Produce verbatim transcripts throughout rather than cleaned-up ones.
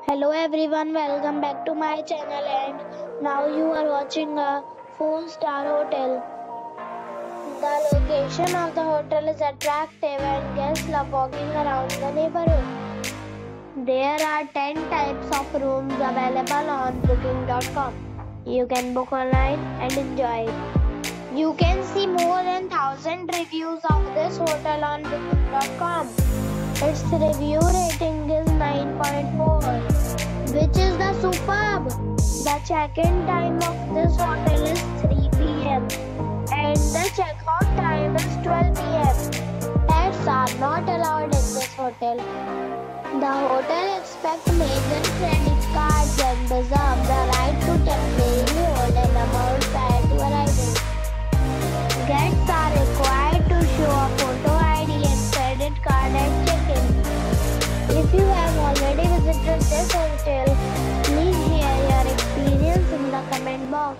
Hello everyone, welcome back to my channel and now you are watching a four star hotel. The location of the hotel is attractive and guests love walking around the neighborhood. There are ten types of rooms available on booking dot com. You can book online and enjoy it. You can see more than one thousand reviews of this hotel on booking dot com. Its review rating is nine point four, which is the superb. The check-in time of this hotel is three p m and the check-out time is twelve p m Pets are not allowed in this hotel. The hotel expects major credit cards and reserves the right to temporarily hold an amount prior to arrival. Guests are required to show a photo I D and credit card at check-in. If you have already visited this hotel, please share your experience in the comment box.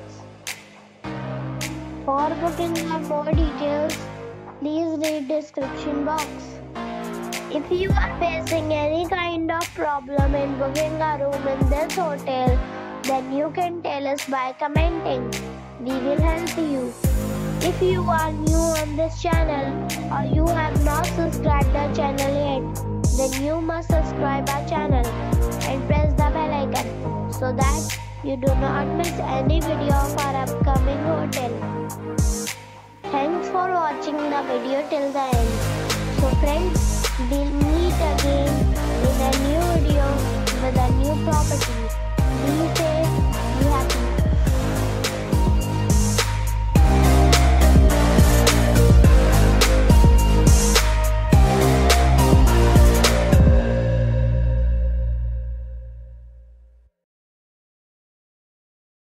For booking or more details, please read description box. If you are facing any kind of problem in booking a room in this hotel, then you can tell us by commenting. We will help you. If you are new on this channel or you have not subscribed our channel yet, then you must subscribe our channel and press the bell icon so that you do not miss any video of our upcoming hotel. Thanks for watching the video till the end. So friends, we'll meet again